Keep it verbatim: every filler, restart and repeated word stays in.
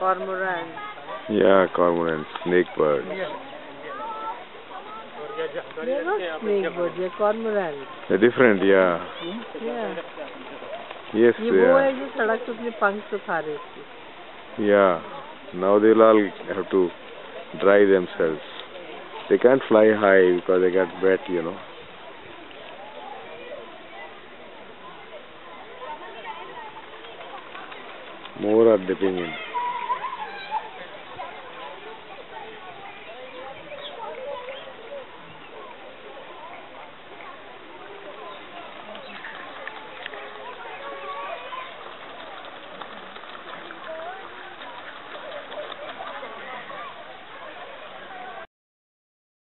Cormorant. Yeah, cormorant, snake bird. They're not snake birds, they're cormorant. They're different, yeah. Yeah. Yes, ये वो है yeah. जो सड़क पे अपने पंख सुखा रहे थे. Yeah. Now they'll all have to dry themselves. They can't fly high because they got wet, you know. More are dipping in.